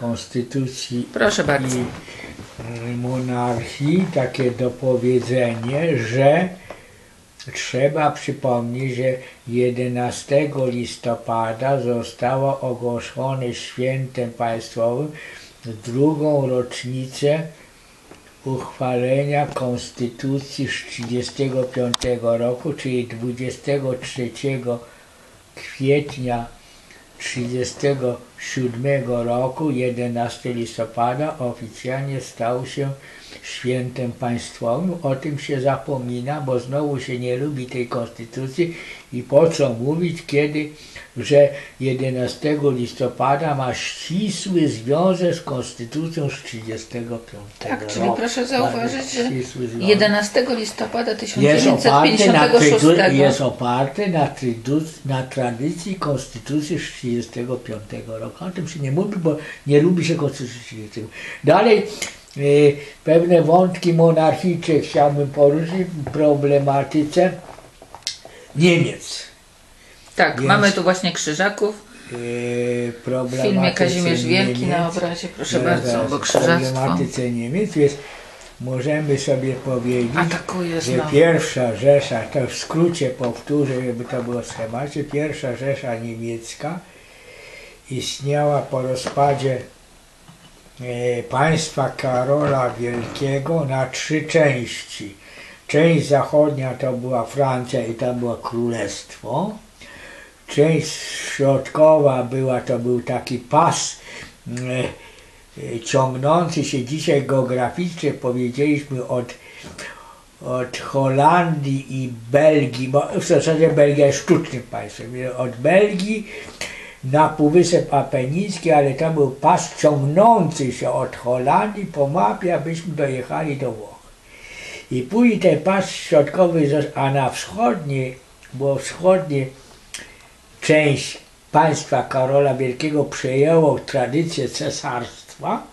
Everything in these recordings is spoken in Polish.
konstytucji Proszę bardzo. i monarchii takie dopowiedzenie, że trzeba przypomnieć, że 11 listopada zostało ogłoszone świętem państwowym w drugą rocznicę uchwalenia Konstytucji z 1935 roku, czyli 23 kwietnia 1937 roku, 11 listopada oficjalnie stał się świętem państwowym. O tym się zapomina, bo znowu się nie lubi tej konstytucji i po co mówić, kiedy, że 11 listopada ma ścisły związek z konstytucją z 1935 Tak, czyli roku. proszę zauważyć, że Ścisły związek. 11 listopada 1956 jest oparte na tradycji konstytucji z 1935 roku. O tym się nie mówi, bo nie lubi się konstytucji 1935. Dalej pewne wątki monarchiczne chciałbym poruszyć w problematyce Niemiec. Tak, Więc, mamy tu właśnie krzyżaków. W filmie Kazimierz Wielki na obrazie, proszę bardzo, bo krzyżactwo. W problematyce Niemiec, więc możemy sobie powiedzieć, że znowu. pierwsza Rzesza, to w skrócie powtórzę, żeby to było w schemacie, pierwsza Rzesza niemiecka istniała po rozpadzie państwa Karola Wielkiego na 3 części. Część zachodnia to była Francja i tam było królestwo. Część środkowa to był taki pas ciągnący się dzisiaj geograficznie, powiedzieliśmy od Holandii i Belgii, bo w zasadzie Belgia jest sztucznym państwem, od Belgii na Półwysep Apeniński, ale to był pas ciągnący się od Holandii po mapie, abyśmy dojechali do Włoch. I później ten pas środkowy, a na wschodniej część państwa Karola Wielkiego przejęło tradycję cesarstwa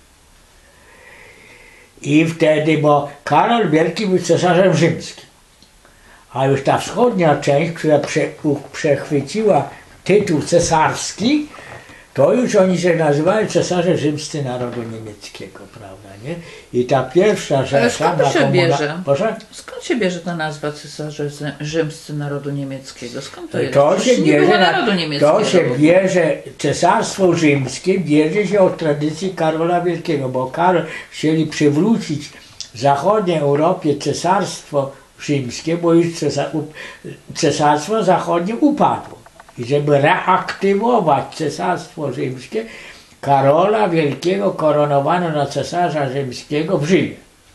i wtedy, bo Karol Wielki był cesarzem rzymskim, a już ta wschodnia część, która przechwyciła tytuł cesarski, to już oni się nazywali cesarze rzymscy narodu niemieckiego, prawda, nie? I ta pierwsza Rzesza... Ale skąd się bierze? Proszę? Skąd się bierze ta nazwa cesarze rzymscy narodu niemieckiego? Skąd to jest? To się bierze, cesarstwo rzymskie bierze się od tradycji Karola Wielkiego, bo Karol chcieli przywrócić w zachodniej Europie cesarstwo rzymskie, bo już cesarstwo zachodnie upadło. I żeby reaktywować cesarstwo rzymskie, Karola Wielkiego koronowano na cesarza rzymskiego w Rzymie.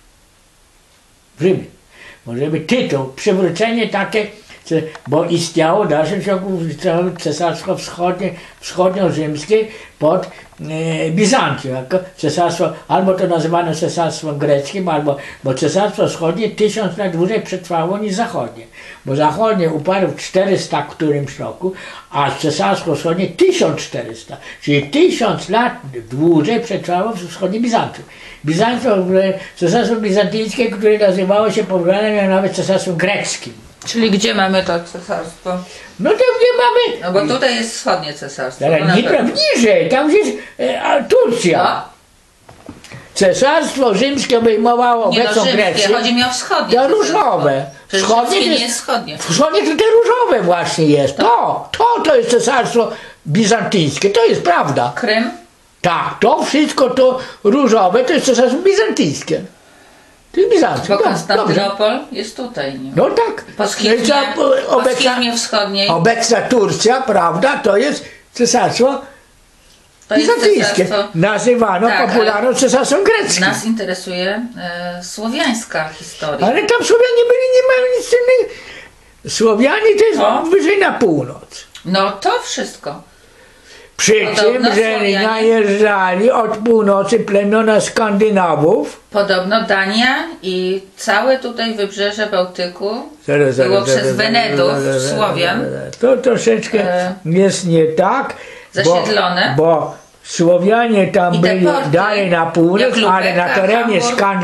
W Rzymie. Może być tytuł, przywrócenie takie, bo istniało w dalszym ciągu cesarstwo wschodnio-rzymskie pod Bizancją. Cesarstwo, albo to nazywano cesarstwem greckim, bo cesarstwo wschodnie 1000 lat dłużej przetrwało niż zachodnie. Bo zachodnie upadło w 400 którymś roku, a cesarstwo wschodnie 1400. Czyli 1000 lat dłużej przetrwało w wschodnim Bizancjum. Cesarstwo bizantyjskie, które nazywało się powołanym, miało nawet cesarstwem greckim. Czyli gdzie mamy to cesarstwo? No to gdzie mamy... No bo tutaj jest wschodnie cesarstwo. Ale niżej, tam jest Turcja. No. Cesarstwo rzymskie obejmowało obecną Grecję. Chodzi mi o wschodnie. To różowe. Wschodnie nie jest wschodnie. Wschodnie to te różowe właśnie jest. To jest cesarstwo bizantyjskie, to jest prawda. Krym? Tak, to wszystko to różowe to jest cesarstwo bizantyjskie. To jest Bizancjum. Bo Konstantynopol jest tutaj. Nie? No tak. Po schizmie wschodniej. Obecna Turcja, prawda, to jest cesarstwo bizantyjskie. Nazywano popularno cesarstwem greckim. Nas interesuje słowiańska historia. Ale tam Słowianie byli, nie mają nic innego. Słowianie to jest wyżej na północ. No to wszystko. Przy czym, że najeżdżali od północy plemiona Skandynawów. Podobno Dania i całe tutaj wybrzeże Bałtyku było przez Wenedów, Słowian. To troszeczkę jest nie tak, zasiedlone. Bo Słowianie tam byli dalej na północ,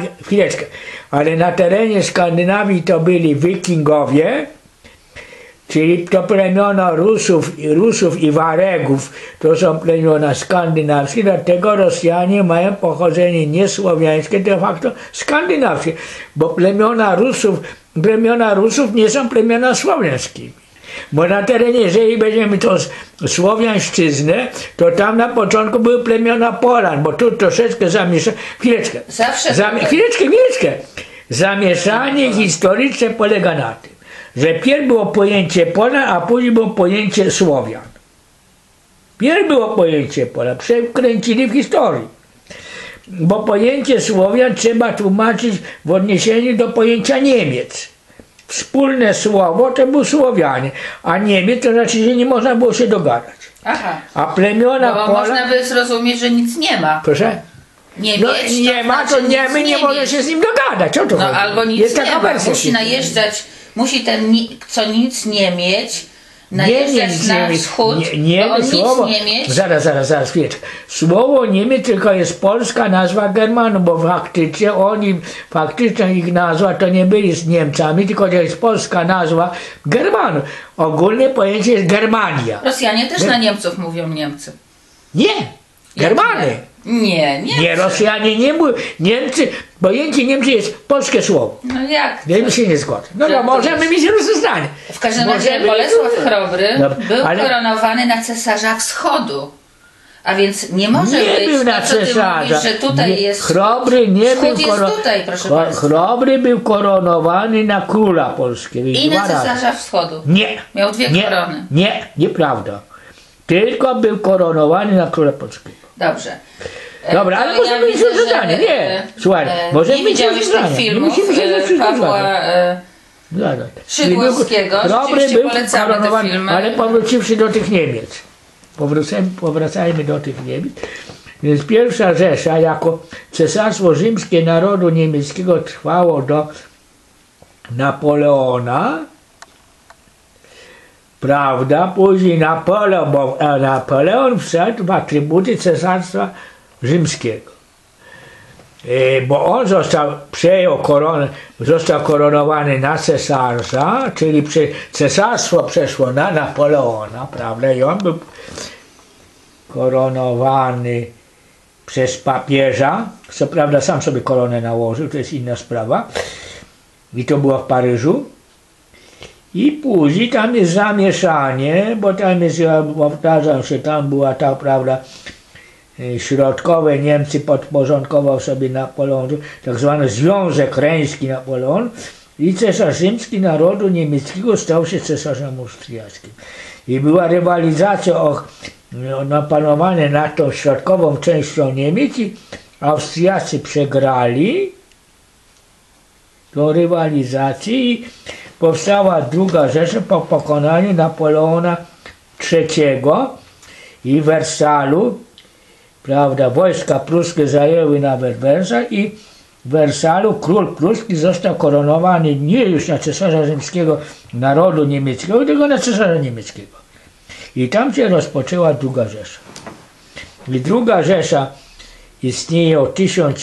ale na terenie Skandynawii to byli Wikingowie, czyli to plemiona Rusów i Waregów, to są plemiona skandynawskie, dlatego Rosjanie mają pochodzenie nie słowiańskie, de facto skandynawskie, bo plemiona Rusów nie są plemiona słowiańskimi. Bo na terenie, jeżeli będziemy to słowiańszczyznę, to tam na początku były plemiona Polan, bo tu troszeczkę zamieszanie. Chwileczkę. Chwileczkę. Zamieszanie historyczne polega na tym, że pierw było pojęcie Polan, a później było pojęcie Słowian. Pierw było pojęcie Polan, przekręcili w historii. Bo pojęcie Słowian trzeba tłumaczyć w odniesieniu do pojęcia Niemiec. Wspólne słowo to był Słowianie, a Niemiec to znaczy, że nie można było się dogadać. Aha. A plemiona bo Pola... można by zrozumieć, że nic nie ma. Proszę? Niemiec, no, nie ma, to Niemy nie może się z nim dogadać. O to chodzi. Albo nic jest nie ma. Musi najeżdżać, musi ten, co nic nie mieć, najeżdżać na wschód, bo on słowo, nic nie mieć. Zaraz, chwileczkę. Słowo Niemiec tylko jest polska nazwa Germanów, bo faktycznie ich nazwa to nie byli z Niemcami, tylko to jest polska nazwa Germanów. Ogólne pojęcie jest Germania. Rosjanie też na Niemców mówią Niemcy. Nie, Germany. Nie, Rosjanie nie mówią. Niemcy, pojęcie Niemcy jest polskie słowo. No jak? Wiem, się nie zgodzę. No możemy mieć różne zdanie. W każdym razie Bolesław Chrobry był koronowany na cesarza wschodu. A więc nie może być, był na to, co ty cesarza. mówisz, że tutaj jest Chrobry nie wschód był jest tutaj, proszę państwa. Chrobry był koronowany na króla polskiego. I na cesarza wschodu. Nie. Miał dwie korony. Nie, nieprawda. Tylko był koronowany na króla polskiego. Dobrze. Dobra, ale możemy mieć różne zdanie. Nie, słuchaj, możemy mieć różne zdanie. Filmów Pawła Szydłowskiego. Chrobry był koronowany, ale powróciwszy do tych Niemiec. Powracajmy do tych Niemiec. Więc pierwsza Rzesza jako Cesarstwo Rzymskie Narodu Niemieckiego trwało do Napoleona. Prawda? Później Napoleon wszedł w atrybuty Cesarstwa Rzymskiego. Bo on został koronowany na cesarza, czyli cesarstwo przeszło na Napoleona, prawda? I on był koronowany przez papieża. Co prawda sam sobie koronę nałożył, to jest inna sprawa. I to było w Paryżu. I później tam jest zamieszanie, bo tam jest, ja powtarzam się, tam była ta, prawda, środkowe Niemcy podporządkował sobie Napoleon, tak zwany Związek Reński Napoleon, i cesarz rzymski narodu niemieckiego stał się cesarzem austriackim. I była rywalizacja na panowanie nad tą środkową częścią Niemiec i Austriacy przegrali tą rywalizację i powstała druga Rzesza po pokonaniu Napoleona III i Wersalu. Prawda, wojska pruskie zajęły nawet Wersal i w Wersalu król pruski został koronowany nie już na cesarza rzymskiego narodu niemieckiego, tylko na cesarza niemieckiego. I tam się rozpoczęła druga Rzesza. I druga Rzesza istnieje od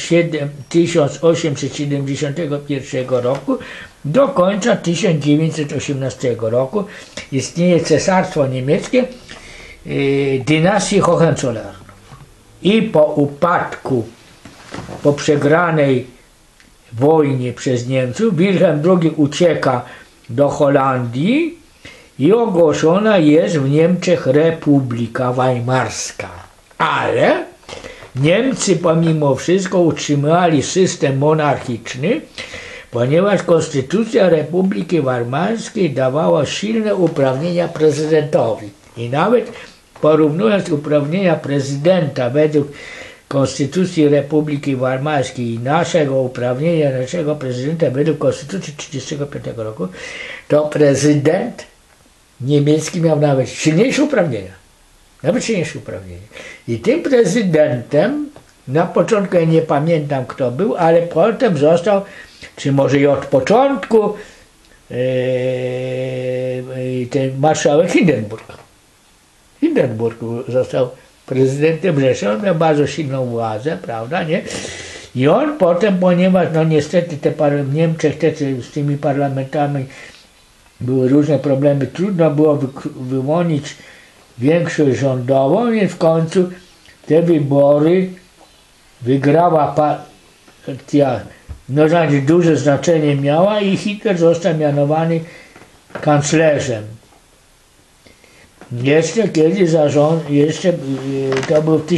1871 roku do końca 1918 roku. Istnieje Cesarstwo Niemieckie dynastii Hohenzollernów. I po upadku, po przegranej wojnie przez Niemców, Wilhelm II ucieka do Holandii i ogłoszona jest w Niemczech Republika Weimarska. Ale Niemcy pomimo wszystko utrzymali system monarchiczny, ponieważ Konstytucja Republiki Weimarskiej dawała silne uprawnienia prezydentowi. I nawet porównując uprawnienia prezydenta według Konstytucji Republiki Weimarskiej i uprawnienia naszego prezydenta według Konstytucji 1935 roku, to prezydent niemiecki miał nawet silniejsze uprawnienia. I tym prezydentem, na początku ja nie pamiętam kto był, ale potem został, czy może i od początku, ten marszałek Hindenburg został prezydentem Rzeszy. On miał bardzo silną władzę, prawda, nie? I on potem, ponieważ no niestety w Niemczech z tymi parlamentami były różne problemy, trudno było wyłonić większość rządową, więc w końcu te wybory wygrała partia, no znaczy duże znaczenie miała i Hitler został mianowany kanclerzem. Jeszcze kiedy to był w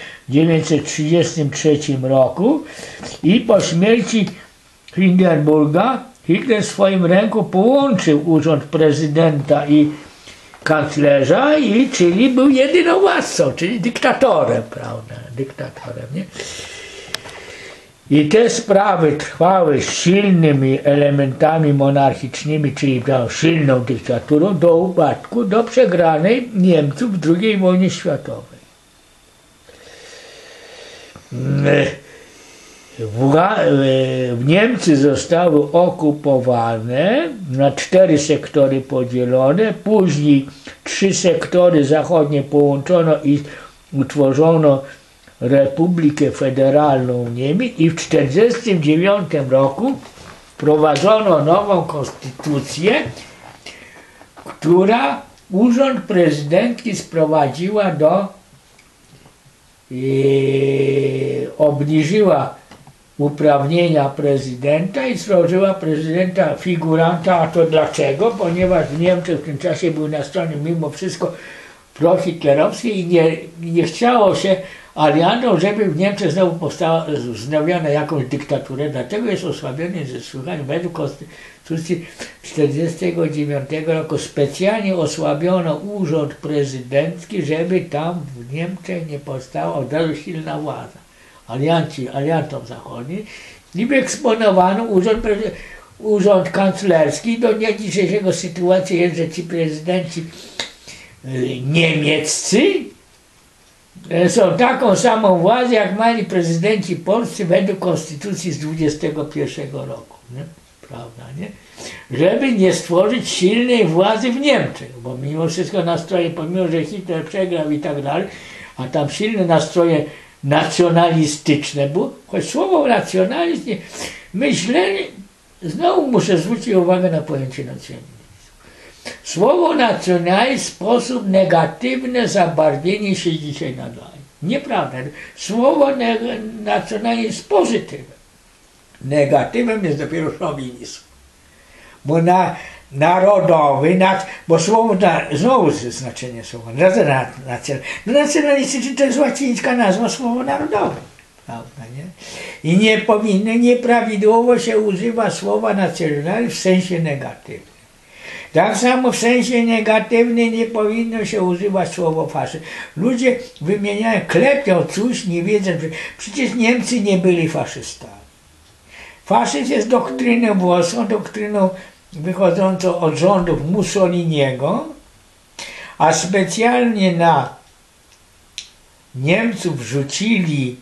1933 roku i po śmierci Hindenburga Hitler w swoim ręku połączył urząd prezydenta i kanclerza, czyli był jedynowładcą, czyli dyktatorem, prawda? Dyktatorem, nie? I te sprawy trwały z silnymi elementami monarchicznymi, czyli silną dyktaturą do upadku, do przegranej Niemców w II wojnie światowej. Niemcy zostały okupowane, na 4 sektory podzielone, później 3 sektory zachodnie połączono i utworzono Republikę Federalną Niemiec i w 1949 roku wprowadzono nową konstytucję, która urząd prezydentki sprowadziła obniżyła uprawnienia prezydenta i stworzyła prezydenta figuranta. A to dlaczego? Ponieważ w Niemczech w tym czasie były nastrojone mimo wszystko prohitlerowskie i nie chciało się aliantom, żeby w Niemczech znowu powstała wznowiona jakąś dyktaturę. Dlatego jest osłabiony ze słuchania. Według konstytucji 1949 roku specjalnie osłabiono urząd prezydencki, żeby tam w Niemczech nie powstała od razu silna władza. Aliantom zachodnim i wyeksponowano urząd kanclerski. Do dnia dzisiejszego sytuacja jest, że ci prezydenci niemieccy są taką samą władzę, jak mali prezydenci polscy według konstytucji z 21 roku. Nie? Prawda, nie? Żeby nie stworzyć silnej władzy w Niemczech, bo mimo wszystko nastroje, pomimo że Hitler przegrał i tak dalej, a tam silne nastroje nacjonalistyczne było, choć słowo nacjonalizm, myślenie, znowu muszę zwrócić uwagę na pojęcie nacjonalizmu. Słowo nacjonalizm w sposób negatywne zabarwienie się dzisiaj nadaje. Nieprawda. Słowo nacjonalizm jest pozytywem. Negatywem jest dopiero szowinizm. Bo narodowy, bo słowo, znowu znaczenie słowa, nacjonalistyczny to jest łacińska nazwa słowa narodowe. Prawda, nie? I nieprawidłowo się używa słowa nacjonalizm w sensie negatywnym. Tak samo w sensie negatywnym nie powinno się używać słowa faszyzm. Ludzie wymieniają, klepią coś, nie wiedzą, że przecież Niemcy nie byli faszystami. Faszyzm jest doktryną włoską, doktryną wychodzącą od rządów Mussoliniego, a specjalnie na Niemców wrzucili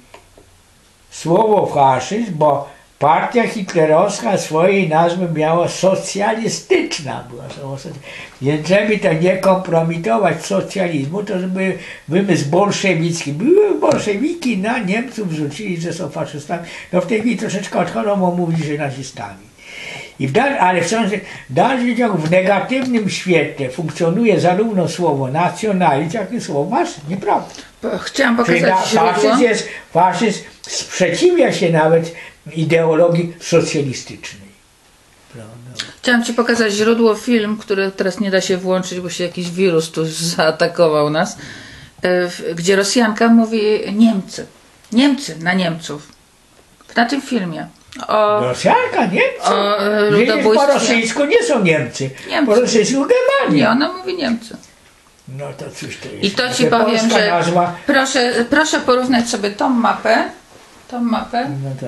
słowo faszyzm, bo partia hitlerowska swojej nazwy miała socjalistyczna. Więc żeby to nie kompromitować socjalizmu, to żeby wymysł bolszewicki. Były bolszewiki na Niemców wrzucili, że są faszystami. No w tej chwili troszeczkę odchodzą, bo mówi, że nazistami. Ale w dalszym ciągu w negatywnym świetle funkcjonuje zarówno słowo nacjonalizm, jak i słowo faszyzm. Nieprawda. Chciałam pokazać faszyzm sprzeciwia się nawet ideologii socjalistycznej. Prawda? Chciałam Ci pokazać źródło, film, który teraz nie da się włączyć, bo się jakiś wirus tu zaatakował nas, gdzie Rosjanka mówi Niemcy. Niemcy na Niemców. Na tym filmie. Rosjanka, Niemcy? Po rosyjsku nie są Niemcy. Po rosyjsku Germania. Nie, ona mówi Niemcy. No to cóż to jest? I to Ci powiem, że nazwa... proszę porównać sobie tą mapę, no to...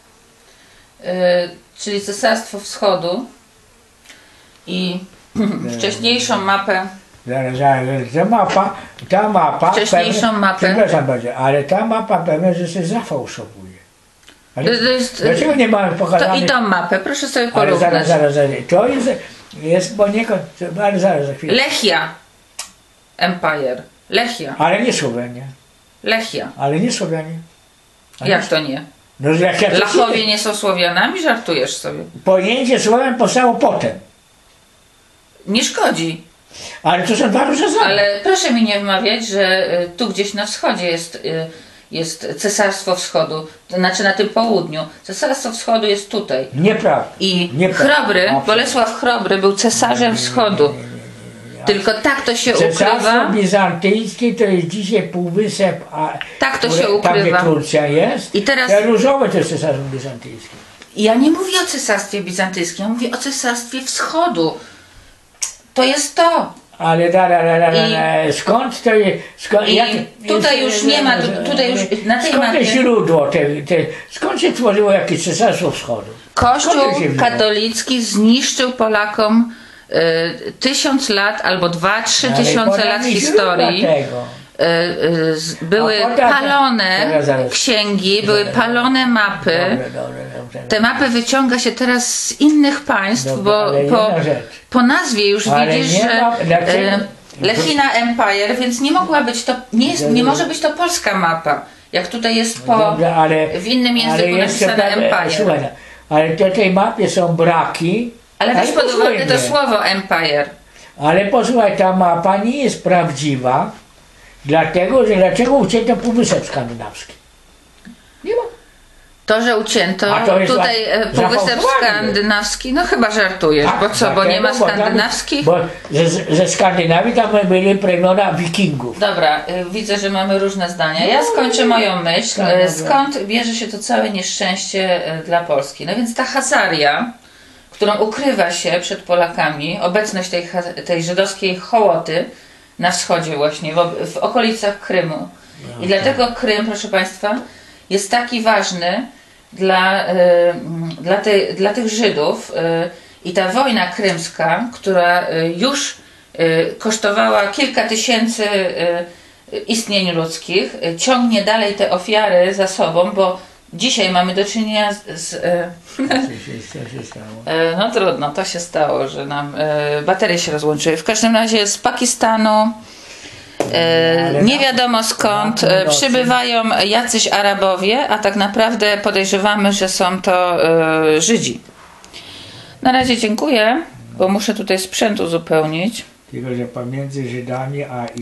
czyli Cesarstwo Wschodu i wcześniejszą mapę. Ta mapa wcześniejszą pewnie, mapę. Przepraszam bardzo, ale ta mapa pewnie, że się zafałszowuje. Ale dlaczego nie mamy pokazane? To i tą mapę, proszę sobie porównać. Ale zaraz. To jest poniekąd, ale zaraz za chwilę. Lechia Empire. Lechia. Ale nie Słowenia. Lechia. Ale nie Słowianie. Jak to nie? No, Lachowie nie są Słowianami? Żartujesz sobie. Pojęcie Słowian powstało potem. Nie szkodzi. Ale to są dwa różne zdania. Ale proszę mi nie wmawiać, że tu gdzieś na wschodzie jest Cesarstwo Wschodu, to znaczy na tym południu. Cesarstwo Wschodu jest tutaj. Nieprawda. I Nieprawda. Chrobry, Bolesław Chrobry był cesarzem Wschodu. Tylko tak to się Cesarstwo ukrywa. bizantyjskie to jest dzisiaj półwysep, a Tak to się tam gdzie ukrywa. Turcja jest. I teraz- te różowe to jest cesarstwo bizantyjskie. Ja nie mówię o Cesarstwie Bizantyjskim, ja mówię o Cesarstwie Wschodu. To jest to. Ale skąd to jest? Tutaj już nie ma, tutaj już na tej skąd mapie to źródło? Skąd się tworzyło jakieś cesarstwo wschodu? Kościół Skąd to się wzięło? katolicki zniszczył Polakom 1000 lat albo 2-3 Ale tysiące podaj lat mi historii. źródła tego. Były A potem- palone zaraz. księgi, były palone mapy. Dobrze. Te mapy wyciąga się teraz z innych państw, Dobra, bo ale jedna rzecz. po nazwie już Ale widzisz, nie że ma- dlaczego? Lechina Empire, więc nie mogła być to, nie może być to polska mapa. Jak tutaj jest Dobrze, w innym języku ale jeszcze napisane Empire. Słuchaj, ale na tej mapie są braki. Ale weź pod posłuchaj uwagę to mnie. słowo Empire. Ale posłuchaj, ta mapa nie jest prawdziwa, dlatego, że dlaczego ucięto Półwysep Skandynawski? Nie ma. To, że ucięto A to jest tutaj Półwysep zafałszowany. Skandynawski, no chyba żartujesz, Tak, bo co, bo nie ma dlatego, bo tam- skandynawskich? Bo ze Skandynawii tam byli plemiona Wikingów. Dobra, widzę, że mamy różne zdania. Ja skończę moją myśl. Tak, dobra. Skąd bierze się to całe nieszczęście dla Polski? No więc ta Hazaria, którą ukrywa się przed Polakami, obecność tej żydowskiej hołoty na wschodzie właśnie, w okolicach Krymu. I dlatego Krym, proszę Państwa, jest taki ważny dla tych Żydów. I ta wojna krymska, która już kosztowała kilka tysięcy istnień ludzkich, ciągnie dalej te ofiary za sobą, bo dzisiaj mamy do czynienia z Co się stało? no trudno, to się stało, że nam baterie się rozłączyły. W każdym razie z Pakistanu nie wiadomo skąd przybywają jacyś Arabowie, a tak naprawdę podejrzewamy, że są to Żydzi. Na razie dziękuję, bo muszę tutaj sprzęt uzupełnić. Tylko, że pomiędzy Żydami a